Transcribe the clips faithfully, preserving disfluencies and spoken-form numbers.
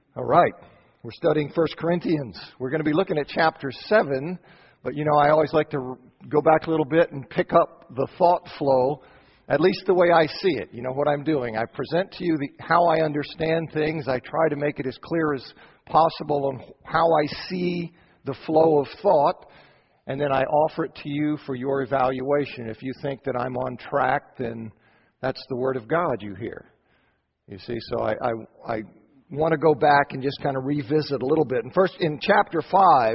All right. We're studying First Corinthians. We're going to be looking at chapter seven, but you know, I always like to go back a little bit and pick up the thought flow, at least the way I see it. You know what I'm doing. I present to you the, how I understand things. I try to make it as clear as possible on how I see the flow of thought, and then I offer it to you for your evaluation. If you think that I'm on track, then that's the Word of God you hear. You see, so I, I, I want to go back and just kind of revisit a little bit. And first, in chapter five,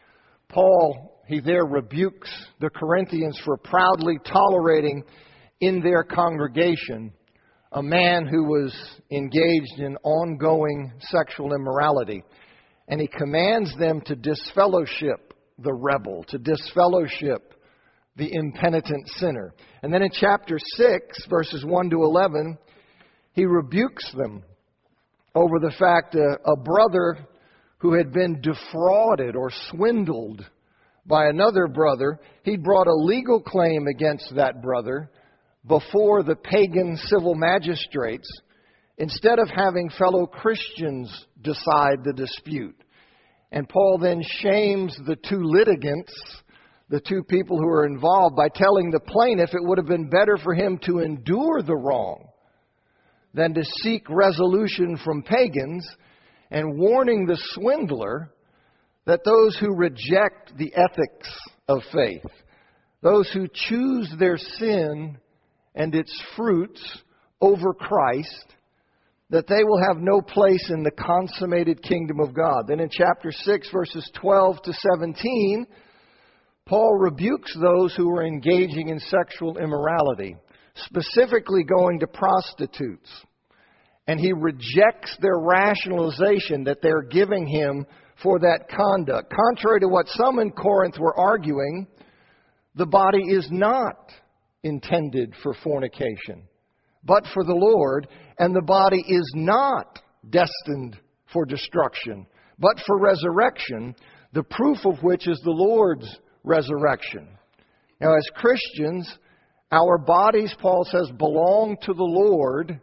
Paul, he there rebukes the Corinthians for proudly tolerating in their congregation a man who was engaged in ongoing sexual immorality. And he commands them to disfellowship the rebel, to disfellowship the impenitent sinner. And then in chapter six, verses one to eleven, he rebukes them over the fact uh, a brother who had been defrauded or swindled by another brother, he brought a legal claim against that brother before the pagan civil magistrates instead of having fellow Christians decide the dispute. And Paul then shames the two litigants, the two people who are involved, by telling the plaintiff it would have been better for him to endure the wrong than to seek resolution from pagans, and warning the swindler that those who reject the ethics of faith, those who choose their sin and its fruits over Christ, that they will have no place in the consummated kingdom of God. Then in chapter six, verses twelve to seventeen, Paul rebukes those who are engaging in sexual immorality, specifically going to prostitutes. And he rejects their rationalization that they're giving him for that conduct. Contrary to what some in Corinth were arguing, the body is not intended for fornication, but for the Lord, and the body is not destined for destruction, but for resurrection, the proof of which is the Lord's resurrection. Now, as Christians, our bodies, Paul says, belong to the Lord,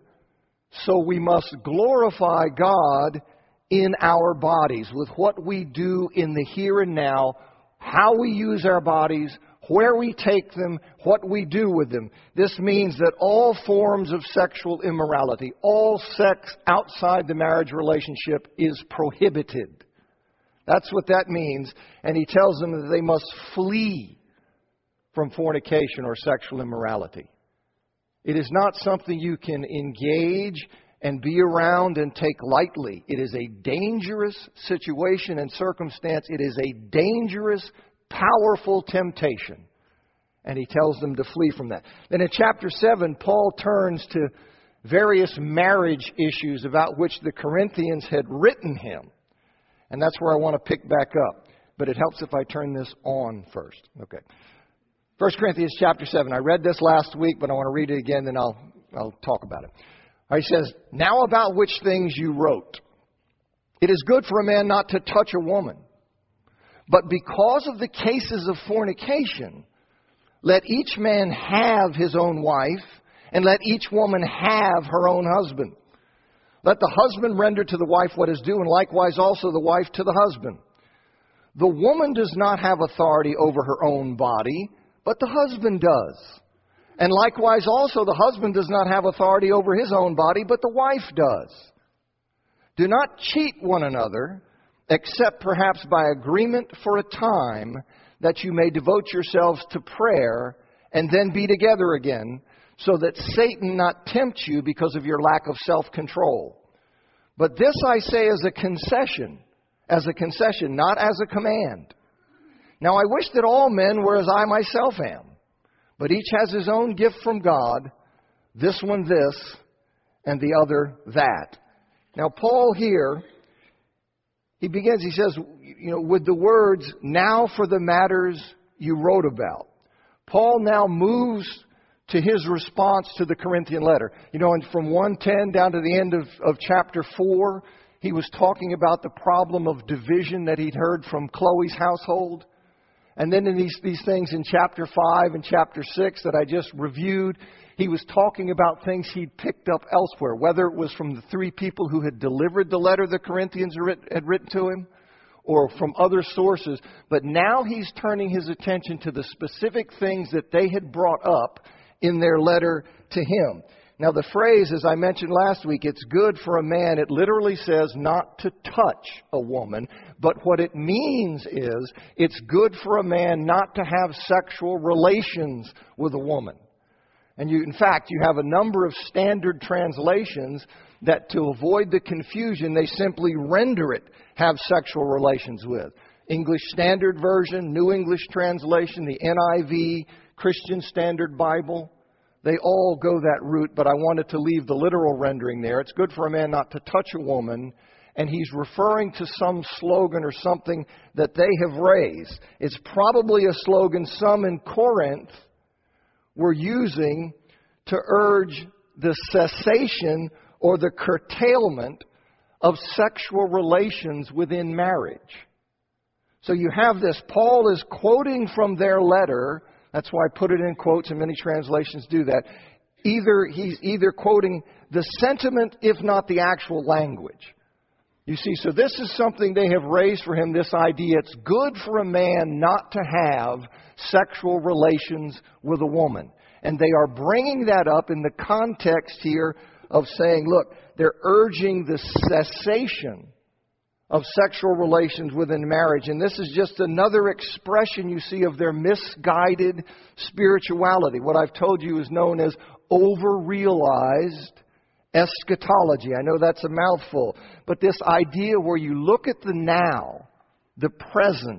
so we must glorify God in our bodies with what we do in the here and now, how we use our bodies, where we take them, what we do with them. This means that all forms of sexual immorality, all sex outside the marriage relationship is prohibited. That's what that means. And he tells them that they must flee from fornication or sexual immorality. It is not something you can engage and be around and take lightly. It is a dangerous situation and circumstance. It is a dangerous, powerful temptation. And he tells them to flee from that. Then in chapter seven, Paul turns to various marriage issues about which the Corinthians had written him. And that's where I want to pick back up. But it helps if I turn this on first. Okay. First Corinthians chapter seven. I read this last week, but I want to read it again, then I'll, I'll talk about it. He says, "Now about which things you wrote. It is good for a man not to touch a woman. But because of the cases of fornication, let each man have his own wife, and let each woman have her own husband. Let the husband render to the wife what is due, and likewise also the wife to the husband. The woman does not have authority over her own body, but the husband does. And likewise also the husband does not have authority over his own body, but the wife does. Do not cheat one another, except perhaps by agreement for a time, that you may devote yourselves to prayer and then be together again, so that Satan not tempt you because of your lack of self-control. But this I say as a concession, as a concession, not as a command. Now I wish that all men were as I myself am, but each has his own gift from God, this one this, and the other that." Now Paul here, he begins, he says, you know, with the words, "now for the matters you wrote about." Paul now moves to his response to the Corinthian letter. You know, and from one ten down to the end of, of chapter four, he was talking about the problem of division that he'd heard from Chloe's household. And then in these, these things in chapter five and chapter six that I just reviewed, he was talking about things he'd picked up elsewhere, whether it was from the three people who had delivered the letter the Corinthians had written to him, or from other sources. But now he's turning his attention to the specific things that they had brought up in their letter to him. Now the phrase, as I mentioned last week, it's good for a man, it literally says not to touch a woman. But what it means is it's good for a man not to have sexual relations with a woman. And you, in fact, you have a number of standard translations that to avoid the confusion, they simply render it have sexual relations with. English Standard Version, New English Translation, the N I V, Christian Standard Bible. They all go that route, but I wanted to leave the literal rendering there. It's good for a man not to touch a woman, and he's referring to some slogan or something that they have raised. It's probably a slogan some in Corinth were using to urge the cessation or the curtailment of sexual relations within marriage. So you have this. Paul is quoting from their letter. That's why I put it in quotes, and many translations do that. Either he's either quoting the sentiment, if not the actual language. You see, so this is something they have raised for him, this idea. It's good for a man not to have sexual relations with a woman. And they are bringing that up in the context here of saying, look, they're urging the cessation of sexual relations within marriage. And this is just another expression, you see, of their misguided spirituality. What I've told you is known as over-realized eschatology. I know that's a mouthful. But this idea where you look at the now, the present,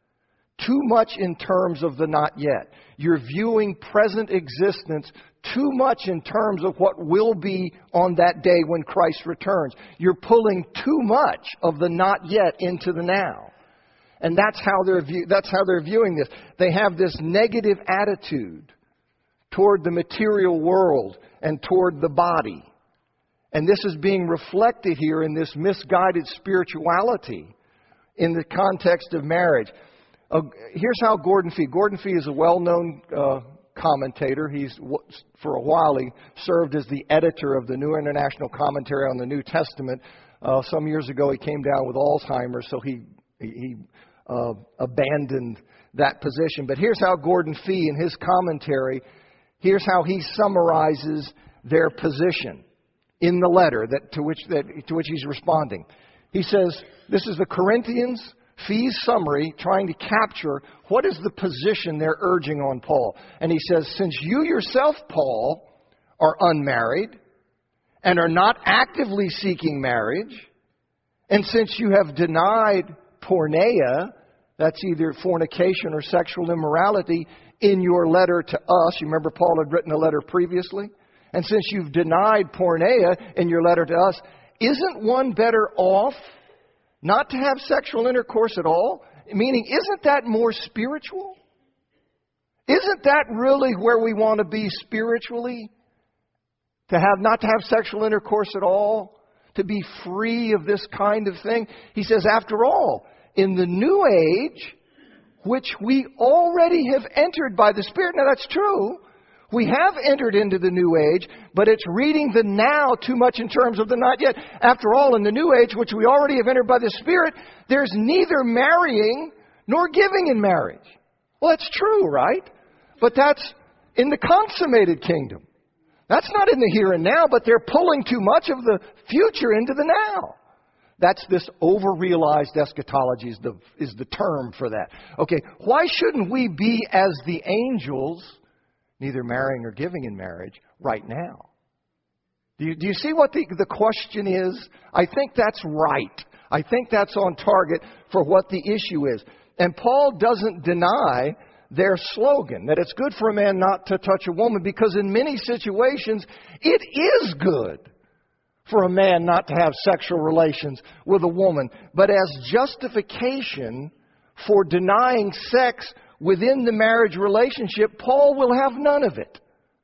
too much in terms of the not yet. You're viewing present existence too much in terms of what will be on that day when Christ returns. You're pulling too much of the not yet into the now. And that's how they're view- that's how they're viewing this. They have this negative attitude toward the material world and toward the body. And this is being reflected here in this misguided spirituality in the context of marriage. Uh, here's how Gordon Fee. Gordon Fee is a well-known uh, commentator. He's for a while he served as the editor of the New International Commentary on the New Testament. Uh, some years ago, he came down with Alzheimer's, so he he uh, abandoned that position. But here's how Gordon Fee, in his commentary, here's how he summarizes their position in the letter that to which that to which he's responding. He says, "This is the Corinthians." Fee's summary, trying to capture what is the position they're urging on Paul. And he says, since you yourself, Paul, are unmarried and are not actively seeking marriage, and since you have denied porneia, that's either fornication or sexual immorality, in your letter to us, you remember Paul had written a letter previously, and since you've denied porneia in your letter to us, isn't one better off not to have sexual intercourse at all? Meaning, isn't that more spiritual? Isn't that really where we want to be spiritually? To have, not to have sexual intercourse at all? To be free of this kind of thing? He says, after all, in the new age, which we already have entered by the Spirit. Now that's true. We have entered into the new age, but it's reading the now too much in terms of the not yet. After all, in the new age, which we already have entered by the Spirit, there's neither marrying nor giving in marriage. Well, that's true, right? But that's in the consummated kingdom. That's not in the here and now, but they're pulling too much of the future into the now. That's this over-realized eschatology is the, is the term for that. Okay, why shouldn't we be as the angels, neither marrying or giving in marriage, right now? Do you, do you see what the, the question is? I think that's right. I think that's on target for what the issue is. And Paul doesn't deny their slogan, that it's good for a man not to touch a woman, because in many situations, it is good for a man not to have sexual relations with a woman. But as justification for denying sex within the marriage relationship, Paul will have none of it.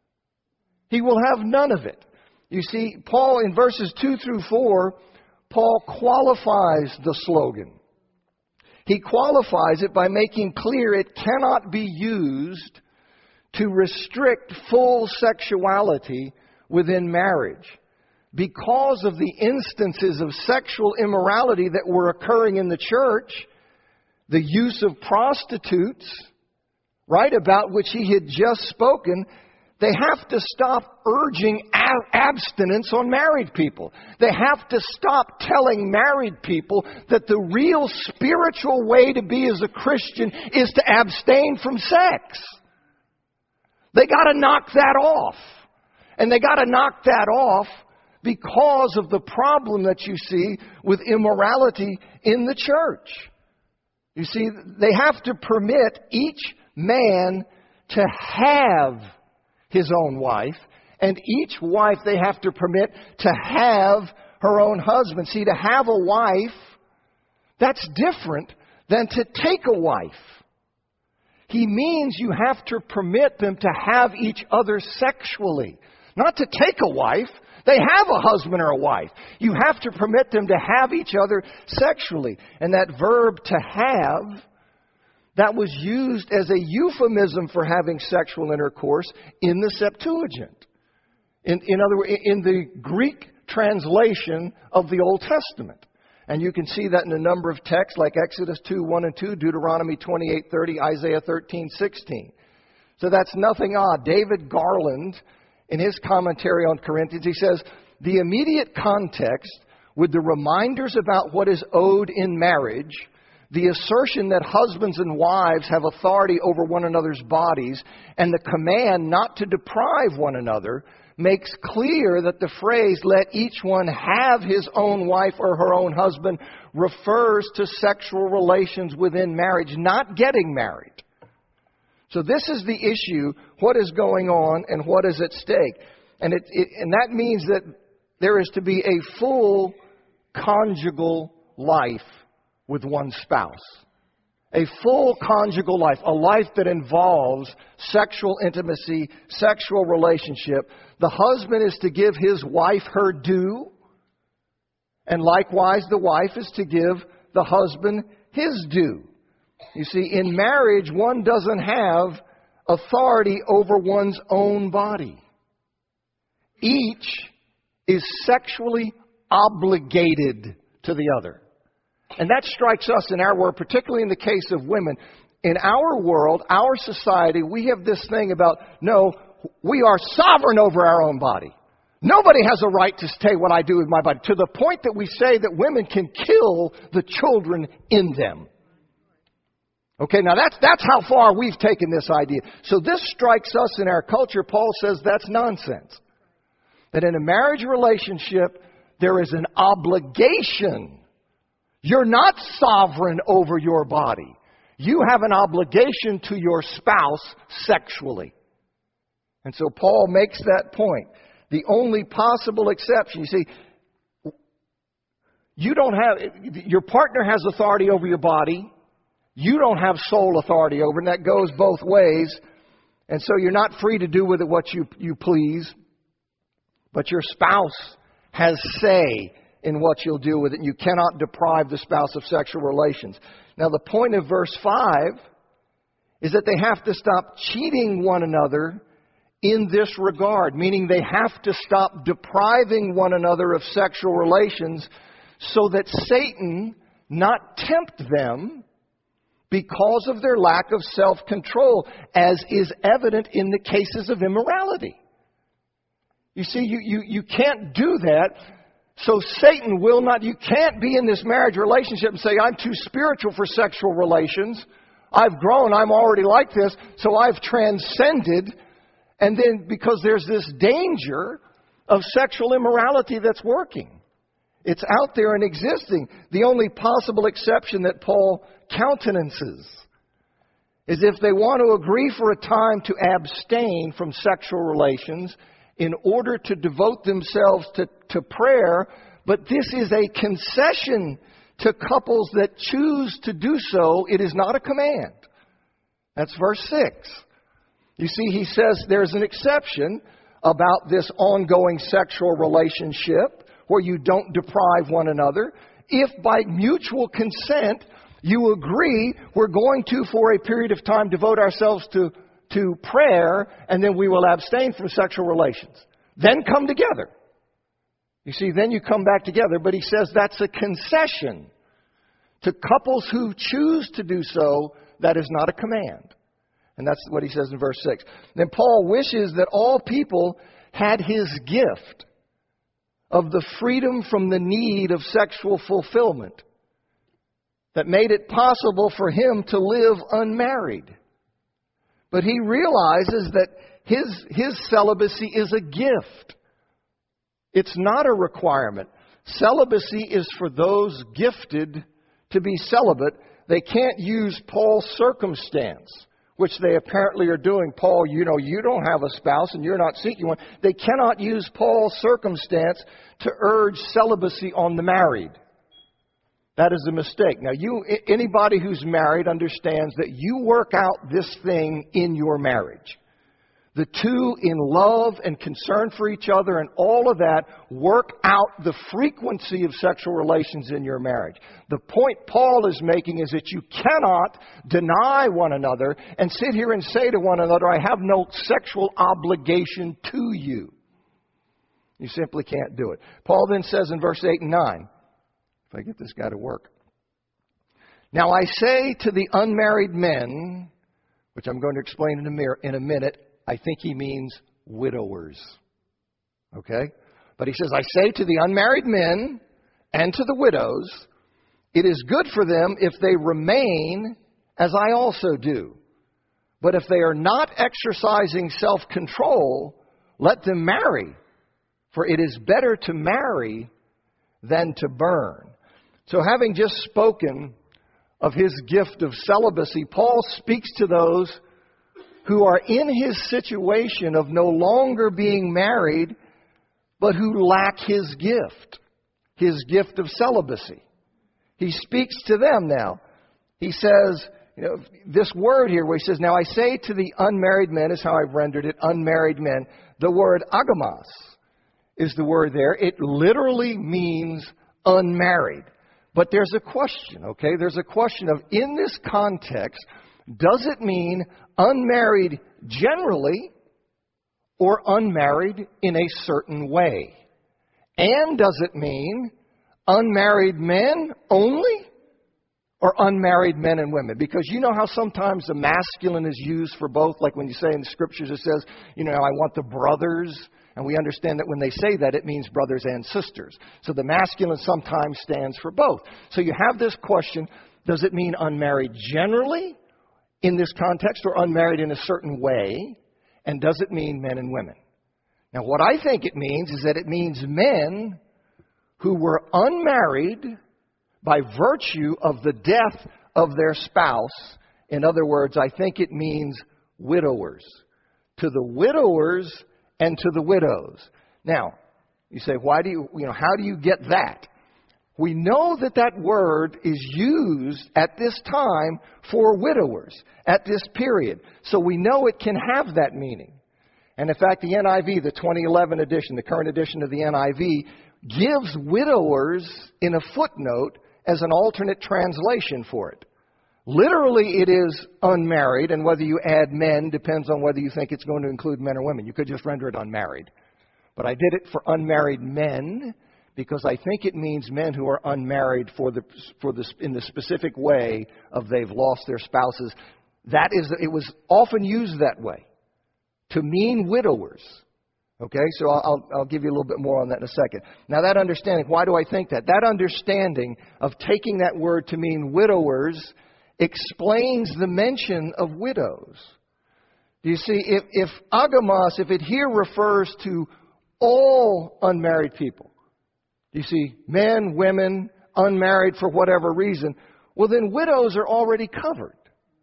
He will have none of it. You see, Paul, in verses two through four, Paul qualifies the slogan. he qualifies it by making clear it cannot be used to restrict full sexuality within marriage. Because of the instances of sexual immorality that were occurring in the church, the use of prostitutes, right, about which he had just spoken, they have to stop urging ab- abstinence on married people. They have to stop telling married people that the real spiritual way to be as a Christian is to abstain from sex. They got to knock that off. And they got to knock that off because of the problem that you see with immorality in the church. You see, they have to permit each man to have his own wife, and each wife they have to permit to have her own husband. See, to have a wife, that's different than to take a wife. He means you have to permit them to have each other sexually. Not to take a wife. They have a husband or a wife. You have to permit them to have each other sexually. And that verb to have, that was used as a euphemism for having sexual intercourse in the Septuagint. In, in other words, in the Greek translation of the Old Testament. And you can see that in a number of texts like Exodus two, one and two, Deuteronomy twenty-eight, thirty, Isaiah thirteen, sixteen. So that's nothing odd. David Garland, in his commentary on Corinthians, he says, the immediate context with the reminders about what is owed in marriage, the assertion that husbands and wives have authority over one another's bodies, and the command not to deprive one another, makes clear that the phrase, let each one have his own wife or her own husband, refers to sexual relations within marriage, not getting married. So this is the issue, what is going on and what is at stake. And, it, it, and that means that there is to be a full conjugal life with one spouse. A full conjugal life, a life that involves sexual intimacy, sexual relationship. The husband is to give his wife her due, and likewise the wife is to give the husband his due. You see, in marriage, one doesn't have authority over one's own body. Each is sexually obligated to the other. And that strikes us in our world, particularly in the case of women. In our world, our society, we have this thing about, no, we are sovereign over our own body. Nobody has a right to say what I do with my body, to the point that we say that women can kill the children in them. Okay, now that's, that's how far we've taken this idea. So this strikes us in our culture. Paul says that's nonsense. That in a marriage relationship, there is an obligation. You're not sovereign over your body. You have an obligation to your spouse sexually. And so Paul makes that point. The only possible exception, you see, you don't have, your partner has authority over your body. You don't have sole authority over it, and that goes both ways. And so you're not free to do with it what you, you please. But your spouse has say in what you'll do with it. And you cannot deprive the spouse of sexual relations. Now, the point of verse five is that they have to stop cheating one another in this regard, meaning they have to stop depriving one another of sexual relations so that Satan not tempt them because of their lack of self-control, as is evident in the cases of immorality. You see, you, you, you can't do that. So Satan will not, you can't be in this marriage relationship and say, I'm too spiritual for sexual relations. I've grown, I'm already like this, so I've transcended. And then because there's this danger of sexual immorality that's working. It's out there and existing. The only possible exception that Paul countenances is if they want to agree for a time to abstain from sexual relations in order to devote themselves to, to prayer, but this is a concession to couples that choose to do so. It is not a command. That's verse six. You see, he says there's an exception about this ongoing sexual relationship where you don't deprive one another if by mutual consent You agree we're going to, for a period of time, devote ourselves to, to prayer, and then we will abstain from sexual relations. Then come together. You see, then you come back together, but he says that's a concession to couples who choose to do so. That is not a command. And that's what he says in verse six. Then Paul wishes that all people had his gift of the freedom from the need of sexual fulfillment that made it possible for him to live unmarried. But he realizes that his, his celibacy is a gift. It's not a requirement. Celibacy is for those gifted to be celibate. They can't use Paul's circumstance, which they apparently are doing. Paul, you know, you don't have a spouse and you're not seeking one. They cannot use Paul's circumstance to urge celibacy on the married. That is a mistake. Now, you, anybody who's married understands that you work out this thing in your marriage. The two, in love and concern for each other and all of that, work out the frequency of sexual relations in your marriage. The point Paul is making is that you cannot deny one another and sit here and say to one another, I have no sexual obligation to you. You simply can't do it. Paul then says in verse eight and nine, if I get this guy to work. Now I say to the unmarried men, which I'm going to explain in a, mir- in a minute, I think he means widowers. Okay? But he says, I say to the unmarried men and to the widows, it is good for them if they remain as I also do. But if they are not exercising self-control, let them marry. For it is better to marry than to burn. So having just spoken of his gift of celibacy, Paul speaks to those who are in his situation of no longer being married, but who lack his gift, his gift of celibacy. He speaks to them now. He says, you know, this word here where he says, now I say to the unmarried men, is how I've rendered it, unmarried men. The word agamos is the word there. It literally means unmarried. But there's a question, okay? There's a question of, in this context, does it mean unmarried generally or unmarried in a certain way? And does it mean unmarried men only or unmarried men and women? Because you know how sometimes the masculine is used for both? Like when you say in the scriptures it says, you know, I want the brothers. And we understand that when they say that, it means brothers and sisters. So the masculine sometimes stands for both. So you have this question, does it mean unmarried generally in this context or unmarried in a certain way? And does it mean men and women? Now, what I think it means is that it means men who were unmarried by virtue of the death of their spouse. In other words, I think it means widowers. To the widowers and to the widows. Now, you say, why do you, you know, how do you get that? We know that that word is used at this time for widowers, at this period. So we know it can have that meaning. And in fact, the N I V, the twenty eleven edition, the current edition of the N I V, gives widowers in a footnote as an alternate translation for it. Literally, it is unmarried, and whether you add men depends on whether you think it's going to include men or women. You could just render it unmarried. But I did it for unmarried men because I think it means men who are unmarried for the for the in the specific way of they've lost their spouses. That is, it was often used that way to mean widowers. Okay, so I'll, I'll give you a little bit more on that in a second. Now that understanding, why do I think that? That understanding of taking that word to mean widowers explains the mention of widows. Do you see, if, if agamos, if it here refers to all unmarried people, do you see, men, women, unmarried for whatever reason, well then widows are already covered.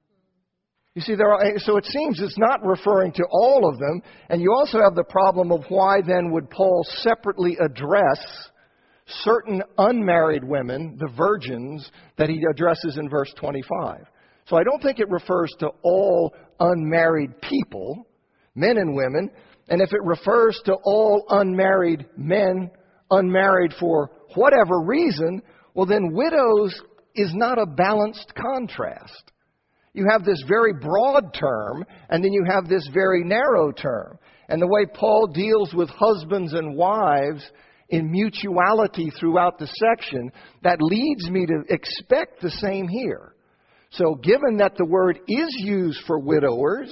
You see, there are, so it seems it's not referring to all of them, and you also have the problem of why then would Paul separately address certain unmarried women, the virgins, that he addresses in verse twenty-five. So I don't think it refers to all unmarried people, men and women. And if it refers to all unmarried men, unmarried for whatever reason, well then widows is not a balanced contrast. You have this very broad term, and then you have this very narrow term. And the way Paul deals with husbands and wives in mutuality throughout the section, that leads me to expect the same here. So given that the word is used for widowers,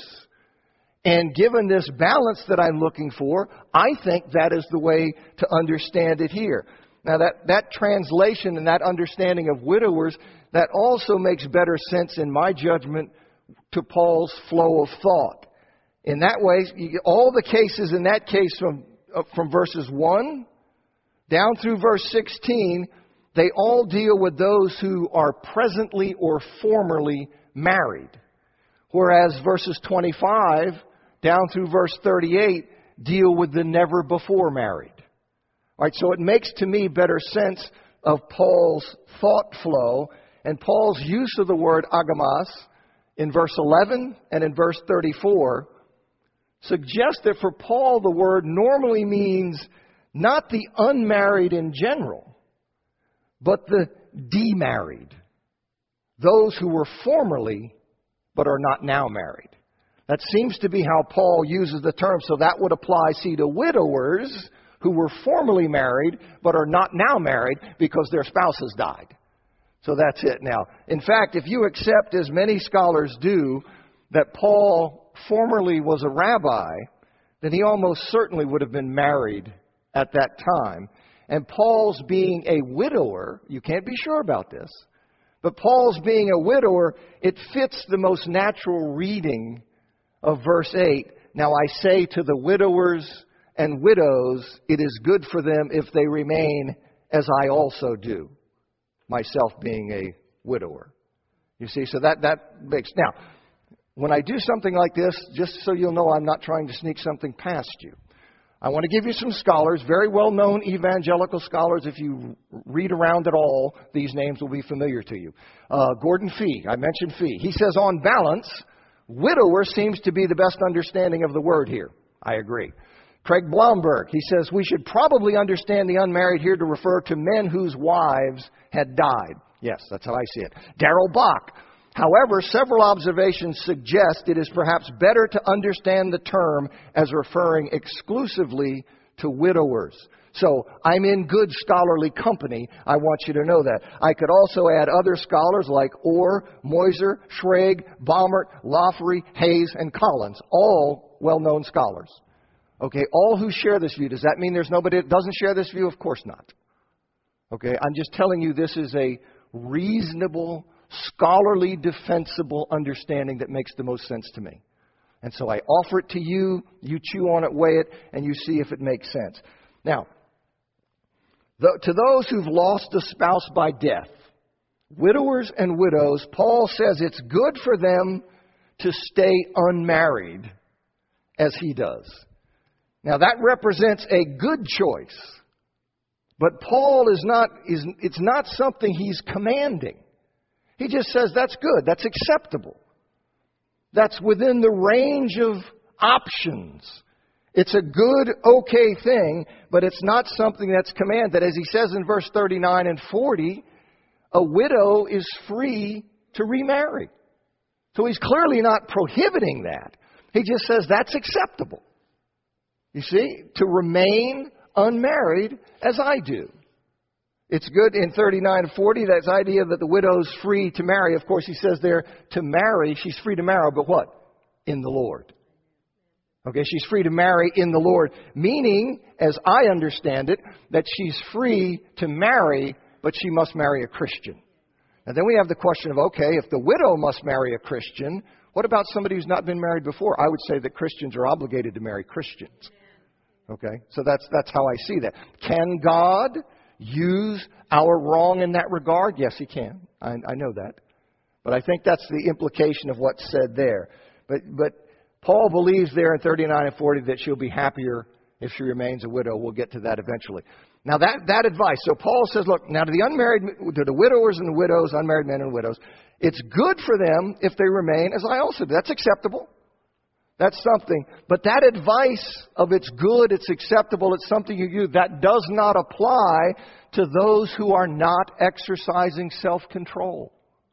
and given this balance that I'm looking for, I think that is the way to understand it here. Now that, that translation and that understanding of widowers, that also makes better sense in my judgment to Paul's flow of thought. In that way, you get all the cases in that case from, uh, from verses one down through verse sixteen, they all deal with those who are presently or formerly married. Whereas verses twenty-five down through verse thirty-eight deal with the never before married. All right, so it makes to me better sense of Paul's thought flow and Paul's use of the word agamas in verse eleven and in verse thirty-four suggests that for Paul the word normally means not the unmarried in general, but the demarried, those who were formerly but are not now married. That seems to be how Paul uses the term. So that would apply, see, to widowers who were formerly married but are not now married because their spouses died. So that's it now. In fact, if you accept, as many scholars do, that Paul formerly was a rabbi, then he almost certainly would have been married at that time. And Paul's being a widower, you can't be sure about this, but Paul's being a widower, it fits the most natural reading of verse eight. Now I say to the widowers and widows, it is good for them if they remain as I also do, myself being a widower. You see, so that, that makes... Now, when I do something like this, just so you'll know I'm not trying to sneak something past you, I want to give you some scholars, very well-known evangelical scholars. If you read around at all, these names will be familiar to you. Uh, Gordon Fee, I mentioned Fee. He says, on balance, widower seems to be the best understanding of the word here. I agree. Craig Blomberg, he says, we should probably understand the unmarried here to refer to men whose wives had died. Yes, that's how I see it. Darrell Bach, however, several observations suggest it is perhaps better to understand the term as referring exclusively to widowers. So I'm in good scholarly company. I want you to know that. I could also add other scholars like Orr, Moiser, Schrag, Baumert, Laffery, Hayes, and Collins, all well-known scholars. Okay, all who share this view. Does that mean there's nobody that doesn't share this view? Of course not. Okay, I'm just telling you this is a reasonable, scholarly, defensible understanding that makes the most sense to me. And so I offer it to you, you chew on it, weigh it, and you see if it makes sense. Now, the, to those who've lost a spouse by death, widowers and widows, Paul says it's good for them to stay unmarried as he does. Now that represents a good choice, but Paul is not, is, it's not something he's commanding. He just says that's good, that's acceptable. That's within the range of options. It's a good, okay thing, but it's not something that's commanded. As he says in verse thirty-nine and forty, a widow is free to remarry. So he's clearly not prohibiting that. He just says that's acceptable. You see, to remain unmarried as I do. It's good in thirty-nine and forty, that idea that the widow's free to marry. Of course, he says there to marry, she's free to marry, but what? In the Lord. Okay, she's free to marry in the Lord, meaning, as I understand it, that she's free to marry, but she must marry a Christian. And then we have the question of, okay, if the widow must marry a Christian, what about somebody who's not been married before? I would say that Christians are obligated to marry Christians. Okay, so that's that's how I see that. Can God use our wrong in that regard? Yes, He can. I, I know that. But I think that's the implication of what's said there. But but Paul believes there in thirty-nine and forty that she'll be happier if she remains a widow. We'll get to that eventually. Now that, that advice, so Paul says, look, now to the unmarried, to the widowers and the widows, unmarried men and widows, it's good for them if they remain as I also do. That's acceptable. That's something. But that advice of it's good, it's acceptable, it's something you do, that does not apply to those who are not exercising self-control.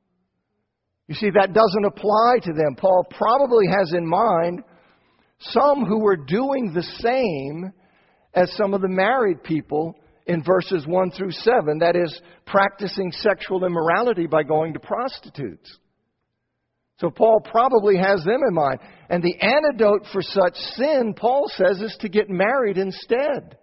You see, that doesn't apply to them. Paul probably has in mind some who were doing the same as some of the married people in verses one through seven, that is, practicing sexual immorality by going to prostitutes. So Paul probably has them in mind. And the antidote for such sin, Paul says, is to get married instead.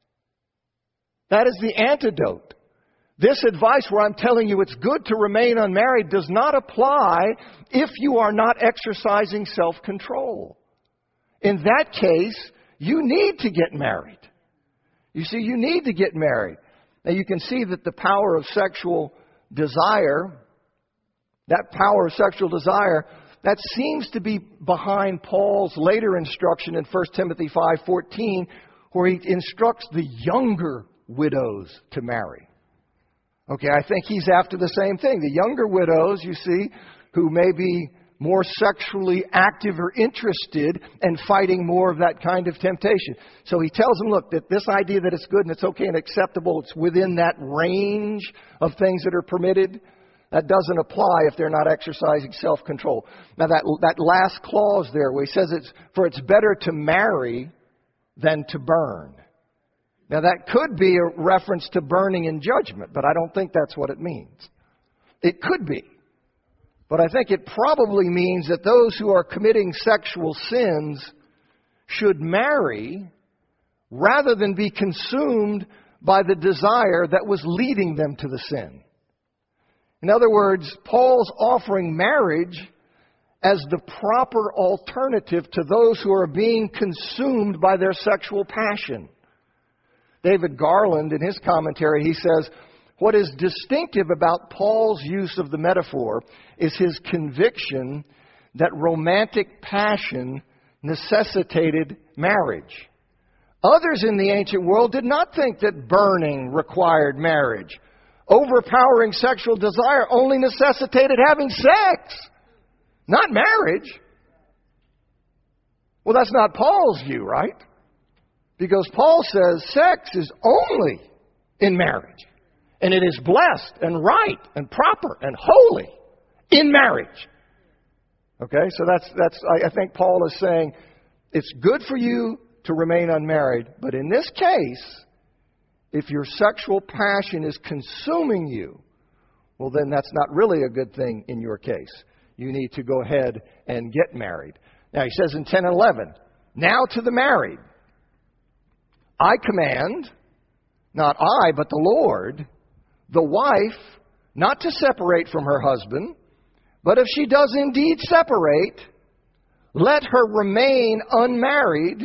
That is the antidote. This advice where I'm telling you it's good to remain unmarried does not apply if you are not exercising self-control. In that case, you need to get married. You see, you need to get married. Now you can see that the power of sexual desire, that power of sexual desire, that seems to be behind Paul's later instruction in First Timothy five fourteen, where he instructs the younger widows to marry. Okay, I think he's after the same thing. The younger widows, you see, who may be more sexually active or interested and fighting more of that kind of temptation. So he tells them, look, that this idea that it's good and it's okay and acceptable, it's within that range of things that are permitted, that doesn't apply if they're not exercising self-control. Now that, that last clause there where he says it's, for it's better to marry than to burn. Now that could be a reference to burning in judgment, but I don't think that's what it means. It could be. But I think it probably means that those who are committing sexual sins should marry rather than be consumed by the desire that was leading them to the sin. In other words, Paul's offering marriage as the proper alternative to those who are being consumed by their sexual passion. David Garland, in his commentary, he says, what is distinctive about Paul's use of the metaphor is his conviction that romantic passion necessitated marriage. Others in the ancient world did not think that burning required marriage. Overpowering sexual desire only necessitated having sex, not marriage. Well, that's not Paul's view, right? Because Paul says sex is only in marriage. And it is blessed and right and proper and holy in marriage. Okay, so that's, that's I, I think Paul is saying it's good for you to remain unmarried. But in this case, if your sexual passion is consuming you, well, then that's not really a good thing in your case. You need to go ahead and get married. Now, he says in ten and eleven, now to the married, I command, not I, but the Lord, the wife not to separate from her husband, but if she does indeed separate, let her remain unmarried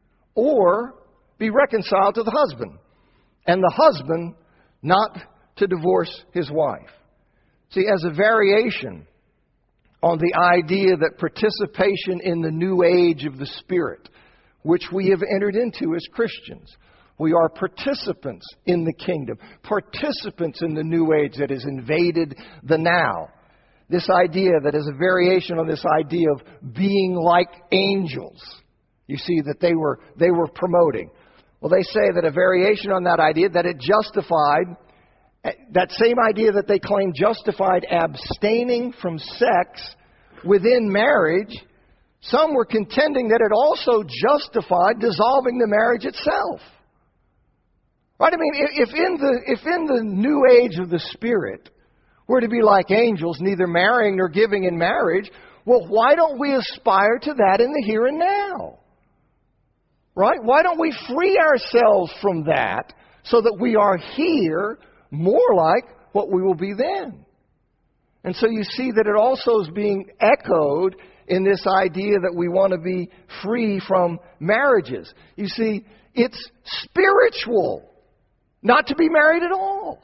or be reconciled to the husband, and the husband not to divorce his wife. See, as a variation on the idea that participation in the new age of the Spirit, which we have entered into as Christians, we are participants in the kingdom, participants in the new age that has invaded the now. This idea that is a variation on this idea of being like angels. You see that they were they were promoting. Well, they say that a variation on that idea, that it justified, that same idea that they claim justified abstaining from sex within marriage, some were contending that it also justified dissolving the marriage itself. Right? I mean, if in the if in the new age of the Spirit we're to be like angels, neither marrying nor giving in marriage, well, why don't we aspire to that in the here and now? Right? Why don't we free ourselves from that so that we are here more like what we will be then? And so you see that it also is being echoed in this idea that we want to be free from marriages. You see, it's spiritual not to be married at all.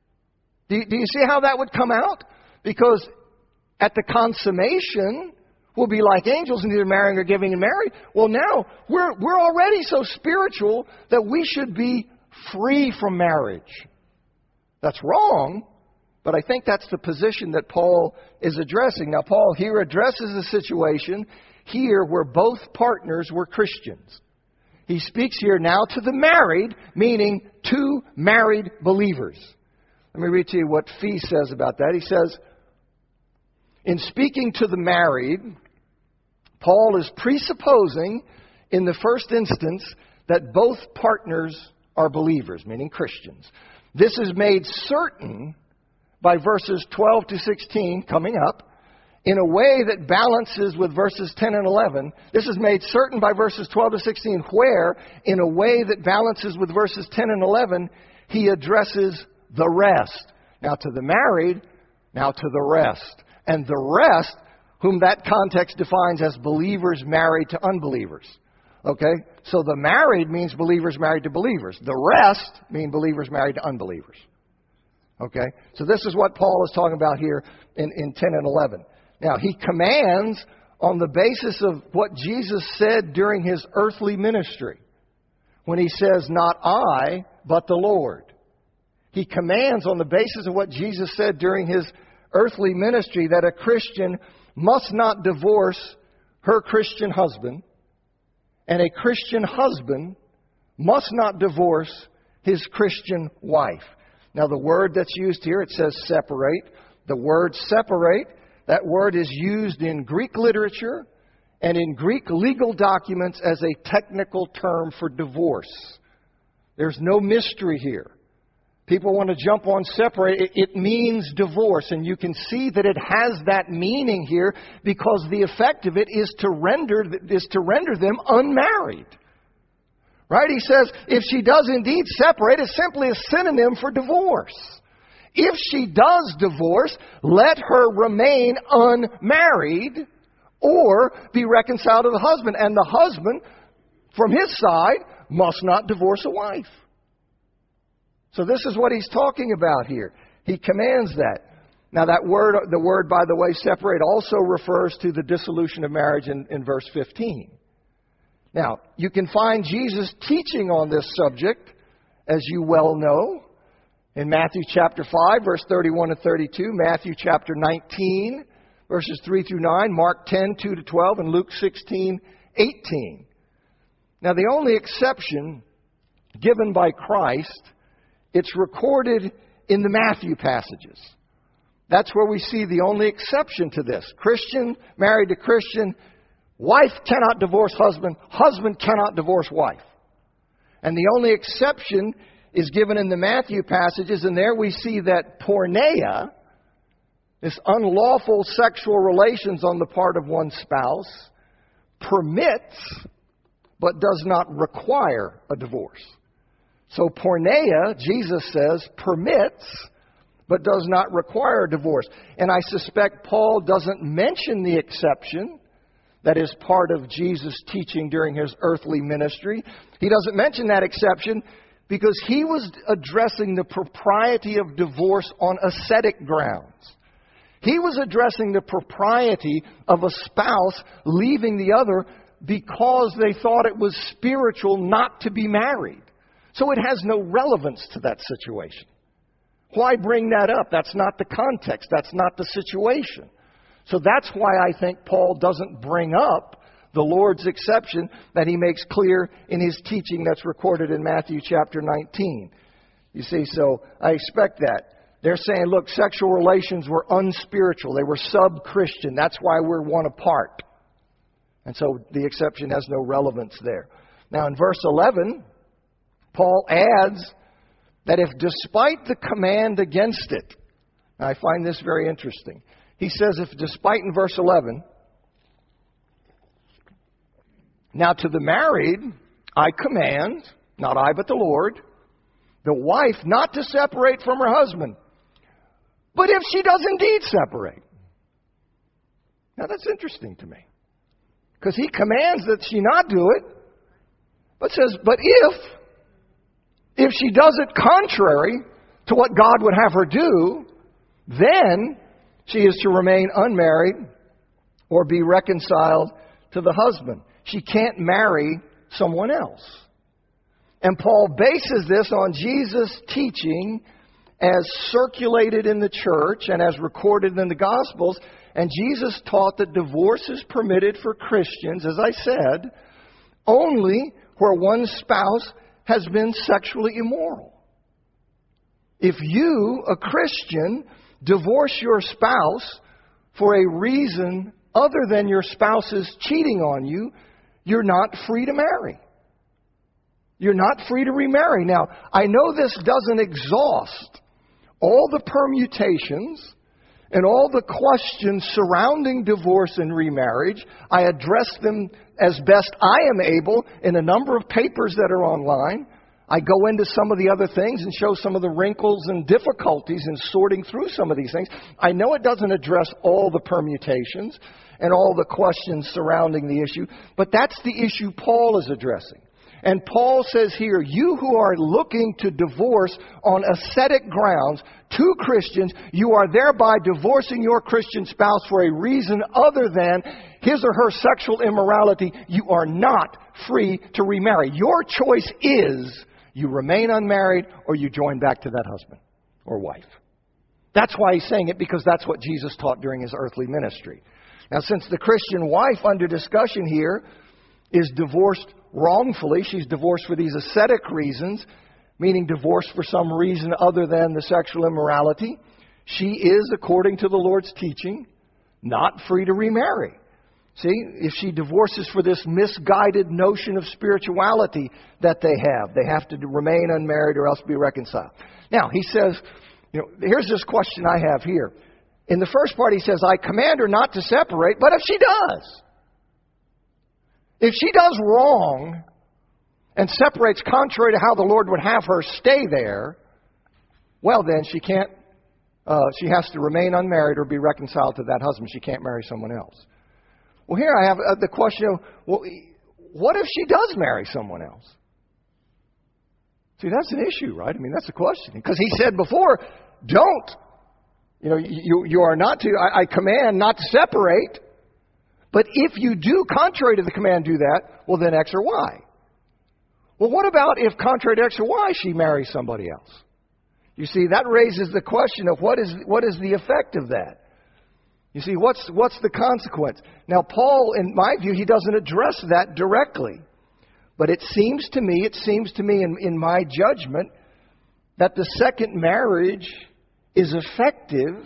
Do you, do you see how that would come out? Because at the consummation, we'll be like angels, neither marrying or giving in marriage. Well, now we're we're already so spiritual that we should be free from marriage. That's wrong, but I think that's the position that Paul is addressing. Now, Paul here addresses a situation here where both partners were Christians. He speaks here now to the married, meaning to married believers. Let me read to you what Fee says about that. He says, in speaking to the married, Paul is presupposing in the first instance that both partners are believers, meaning Christians. This is made certain by verses twelve to sixteen coming up in a way that balances with verses ten and eleven. This is made certain by verses twelve to sixteen, where in a way that balances with verses ten and eleven, he addresses the rest. Now to the married, now to the rest. And the rest, whom that context defines as believers married to unbelievers. Okay? So the married means believers married to believers. The rest mean believers married to unbelievers. Okay? So this is what Paul is talking about here in, in ten and eleven. Now, he commands on the basis of what Jesus said during his earthly ministry. When he says, not I, but the Lord. He commands on the basis of what Jesus said during his earthly ministry that a Christian must not divorce her Christian husband, and a Christian husband must not divorce his Christian wife. Now, the word that's used here, it says separate. The word separate, that word is used in Greek literature and in Greek legal documents as a technical term for divorce. There's no mystery here. People want to jump on separate. It, it means divorce. And you can see that it has that meaning here because the effect of it is to render, is to render them unmarried. Right? He says, if she does indeed separate, it's simply a synonym for divorce. If she does divorce, let her remain unmarried or be reconciled to the husband. And the husband, from his side, must not divorce a wife. So this is what he's talking about here. He commands that. Now that word, the word, by the way, separate, also refers to the dissolution of marriage in, in verse fifteen. Now, you can find Jesus teaching on this subject, as you well know, in Matthew chapter five, verse thirty-one and thirty-two, Matthew chapter nineteen, verses three through nine, Mark ten, two to twelve, and Luke sixteen, eighteen. Now, the only exception given by Christ, it's recorded in the Matthew passages. That's where we see the only exception to this. Christian married to Christian, wife cannot divorce husband, husband cannot divorce wife. And the only exception is given in the Matthew passages, and there we see that porneia, this unlawful sexual relations on the part of one spouse, permits but does not require a divorce. So porneia, Jesus says, permits but does not require a divorce. And I suspect Paul doesn't mention the exception that is part of Jesus' teaching during his earthly ministry. He doesn't mention that exception because he was addressing the propriety of divorce on ascetic grounds. He was addressing the propriety of a spouse leaving the other because they thought it was spiritual not to be married. So it has no relevance to that situation. Why bring that up? That's not the context. That's not the situation. So that's why I think Paul doesn't bring up the Lord's exception that he makes clear in his teaching that's recorded in Matthew chapter nineteen. You see, so I expect that. They're saying, look, sexual relations were unspiritual. They were sub-Christian. That's why we're one apart. And so the exception has no relevance there. Now in verse eleven, Paul adds that if despite the command against it, I find this very interesting. He says, if despite in verse eleven, now to the married, I command, not I but the Lord, the wife not to separate from her husband. But if she does indeed separate. Now that's interesting to me. Because he commands that she not do it. But says, but if, if she does it contrary to what God would have her do, then she is to remain unmarried or be reconciled to the husband. She can't marry someone else. And Paul bases this on Jesus' teaching as circulated in the church and as recorded in the Gospels. And Jesus taught that divorce is permitted for Christians, as I said, only where one spouse has been sexually immoral. If you, a Christian, divorce your spouse for a reason other than your spouse is cheating on you, you're not free to marry. You're not free to remarry. Now, I know this doesn't exhaust all the permutations and all the questions surrounding divorce and remarriage. I address them as best I am able in a number of papers that are online. I go into some of the other things and show some of the wrinkles and difficulties in sorting through some of these things. I know it doesn't address all the permutations and all the questions surrounding the issue, but that's the issue Paul is addressing. And Paul says here, you who are looking to divorce on ascetic grounds, two Christians, you are thereby divorcing your Christian spouse for a reason other than his or her sexual immorality. You are not free to remarry. Your choice is you remain unmarried or you join back to that husband or wife. That's why he's saying it, because that's what Jesus taught during his earthly ministry. Now, since the Christian wife under discussion here is divorced wrongfully, she's divorced for these ascetic reasons, meaning divorced for some reason other than the sexual immorality, she is, according to the Lord's teaching, not free to remarry. See, if she divorces for this misguided notion of spirituality that they have, they have to remain unmarried or else be reconciled. Now, he says, you know, here's this question I have here. In the first part, he says, I command her not to separate, but if she does, if she does wrong and separates contrary to how the Lord would have her stay there, well then she can't, uh, she has to remain unmarried or be reconciled to that husband. She can't marry someone else. Well, here I have uh, the question of, well, what if she does marry someone else? See, that's an issue, right? I mean, that's a question. Because he said before, don't. You know, you, you are not to, I, I command not to separate. But if you do, contrary to the command, do that, well, then X or Y. Well, what about if, contrary to X or Y, she marries somebody else? You see, that raises the question of what is what is the effect of that? You see, what's what's the consequence? Now, Paul, in my view, he doesn't address that directly. But it seems to me, it seems to me in, in my judgment, that the second marriage is effective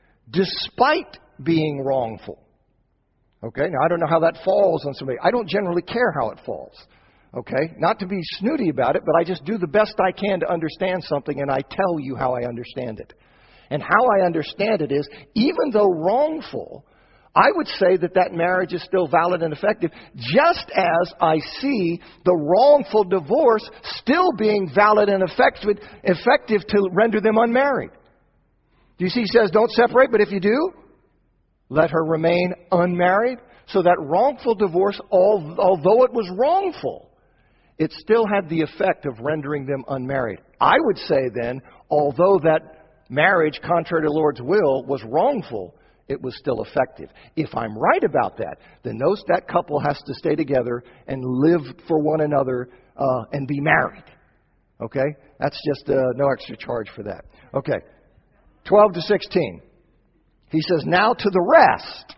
despite being wrongful. Okay, now I don't know how that falls on somebody. I don't generally care how it falls. Okay, not to be snooty about it, but I just do the best I can to understand something, and I tell you how I understand it. And how I understand it is, even though wrongful, I would say that that marriage is still valid and effective, just as I see the wrongful divorce still being valid and effective, effective to render them unmarried. Do you see, he says, don't separate, but if you do, let her remain unmarried. So that wrongful divorce, although it was wrongful, it still had the effect of rendering them unmarried. I would say then, although that marriage, contrary to the Lord's will, was wrongful, it was still effective. If I'm right about that, then those, that couple has to stay together and live for one another uh, and be married. Okay? That's just uh, no extra charge for that. Okay. twelve to sixteen. He says, now to the rest,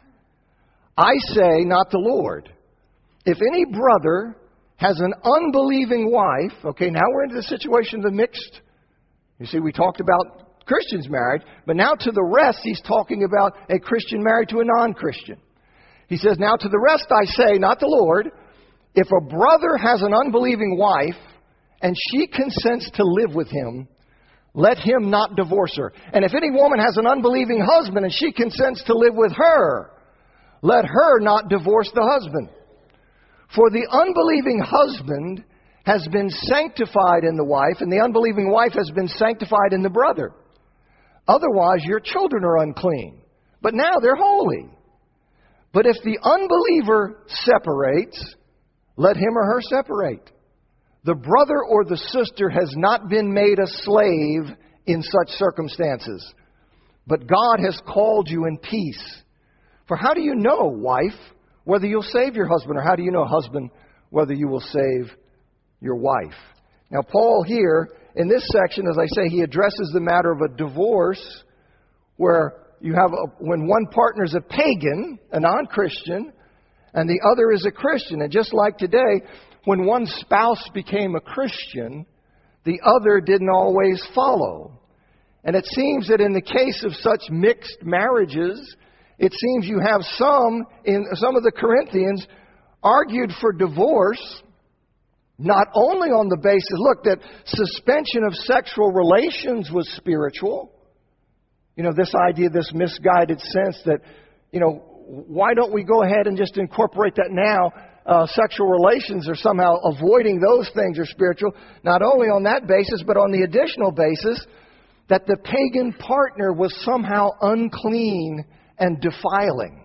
I say, not the Lord. If any brother has an unbelieving wife, okay, now we're into the situation of the mixed. You see, we talked about Christians married, but now to the rest, he's talking about a Christian married to a non-Christian. He says, now to the rest I say, not the Lord, if a brother has an unbelieving wife and she consents to live with him, let him not divorce her. And if any woman has an unbelieving husband and she consents to live with her, let her not divorce the husband. For the unbelieving husband has been sanctified in the wife, and the unbelieving wife has been sanctified in the brother. Otherwise, your children are unclean, but now they're holy. But if the unbeliever separates, let him or her separate. The brother or the sister has not been made a slave in such circumstances, but God has called you in peace. For how do you know, wife, whether you'll save your husband, or how do you know, husband, whether you will save your wife? Now, Paul here, in this section, as I say, he addresses the matter of a divorce where you have a, when one partner is a pagan, a non-Christian, and the other is a Christian. And just like today, when one spouse became a Christian, the other didn't always follow. And it seems that in the case of such mixed marriages, it seems you have some, in some of the Corinthians, argued for divorce, not only on the basis, look, that suspension of sexual relations was spiritual. You know, this idea, this misguided sense that, you know, why don't we go ahead and just incorporate that now? Uh, sexual relations are somehow avoiding those things are spiritual. Not only on that basis, but on the additional basis that the pagan partner was somehow unclean and defiling.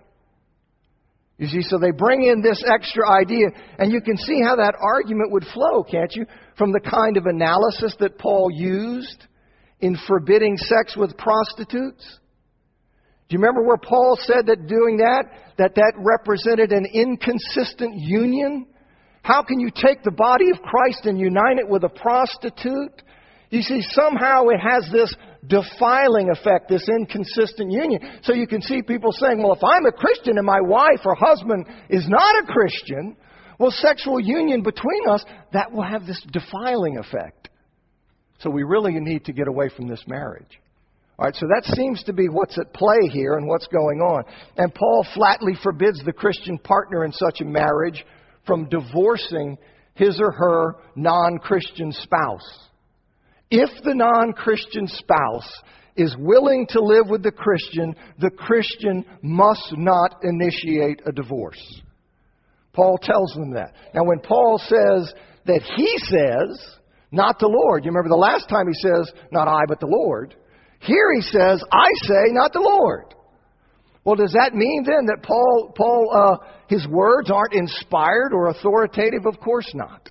You see, so they bring in this extra idea, and you can see how that argument would flow, can't you? From the kind of analysis that Paul used in forbidding sex with prostitutes. Do you remember where Paul said that doing that, that that represented an inconsistent union? How can you take the body of Christ and unite it with a prostitute? You see, somehow it has this defiling effect, this inconsistent union. So you can see people saying, well, if I'm a Christian and my wife or husband is not a Christian, well, sexual union between us, that will have this defiling effect. So we really need to get away from this marriage. All right, so that seems to be what's at play here and what's going on. And Paul flatly forbids the Christian partner in such a marriage from divorcing his or her non-Christian spouse. If the non-Christian spouse is willing to live with the Christian, the Christian must not initiate a divorce. Paul tells them that. Now, when Paul says that he says, not the Lord. You remember the last time he says, not I, but the Lord. Here he says, I say, not the Lord. Well, does that mean then that Paul, Paul, uh, his words aren't inspired or authoritative? Of course not.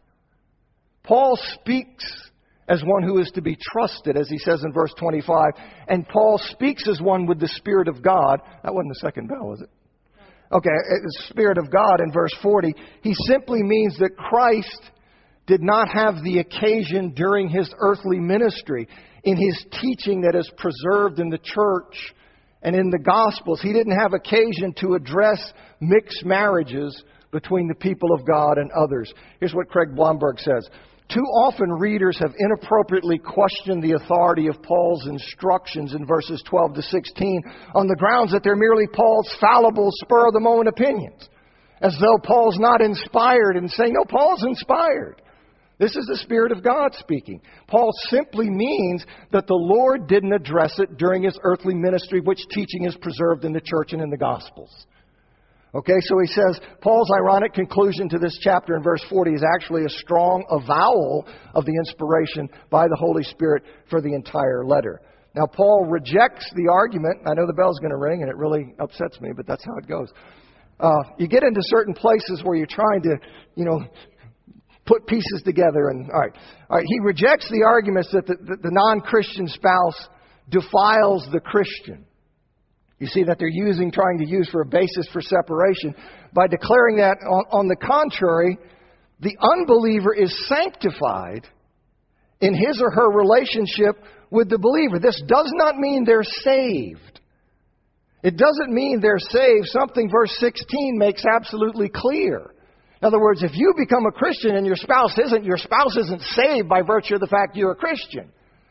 Paul speaks as one who is to be trusted, as he says in verse twenty-five. And Paul speaks as one with the Spirit of God. That wasn't the second bell, was it? Okay, the Spirit of God in verse forty. He simply means that Christ did not have the occasion during his earthly ministry, in his teaching that is preserved in the church and in the Gospels. He didn't have occasion to address mixed marriages between the people of God and others. Here's what Craig Blomberg says. Too often readers have inappropriately questioned the authority of Paul's instructions in verses twelve to sixteen on the grounds that they're merely Paul's fallible, spur-of-the-moment opinions. As though Paul's not inspired and saying, no, Paul's inspired. This is the Spirit of God speaking. Paul simply means that the Lord didn't address it during his earthly ministry, which teaching is preserved in the church and in the Gospels. Okay, so he says, Paul's ironic conclusion to this chapter in verse forty is actually a strong avowal of the inspiration by the Holy Spirit for the entire letter. Now, Paul rejects the argument. I know the bell's going to ring, and it really upsets me, but that's how it goes. Uh, you get into certain places where you're trying to, you know, put pieces together. And all right, all right. He rejects the arguments that the, the, the non-Christian spouse defiles the Christian. You see that they're using, trying to use for a basis for separation by declaring that, on, on the contrary, the unbeliever is sanctified in his or her relationship with the believer. This does not mean they're saved. It doesn't mean they're saved. Something verse sixteen makes absolutely clear. In other words, if you become a Christian and your spouse isn't, your spouse isn't saved by virtue of the fact you're a Christian.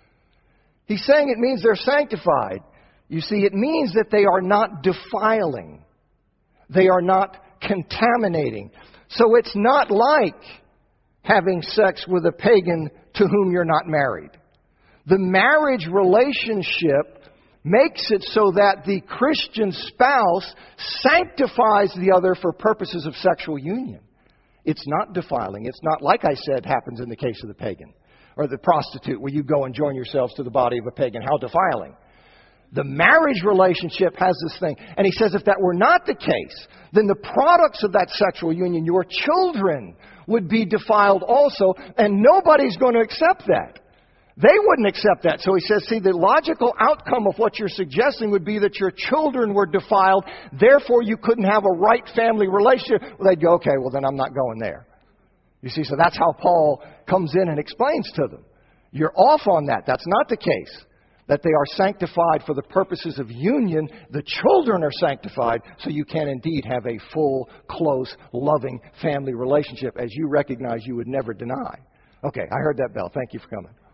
He's saying it means they're sanctified. You see, it means that they are not defiling. They are not contaminating. So it's not like having sex with a pagan to whom you're not married. The marriage relationship makes it so that the Christian spouse sanctifies the other for purposes of sexual union. It's not defiling. It's not, like I said, happens in the case of the pagan or the prostitute, where you go and join yourselves to the body of a pagan. How defiling. The marriage relationship has this thing. And he says if that were not the case, then the products of that sexual union, your children, would be defiled also. And nobody's going to accept that. They wouldn't accept that. So he says, see, the logical outcome of what you're suggesting would be that your children were defiled. Therefore, you couldn't have a right family relationship. Well, they'd go, okay, well, then I'm not going there. You see, so that's how Paul comes in and explains to them. You're off on that. That's not the case. that they are sanctified for the purposes of union. The children are sanctified so you can indeed have a full, close, loving family relationship, as you recognize you would never deny. Okay, I heard that bell. Thank you for coming.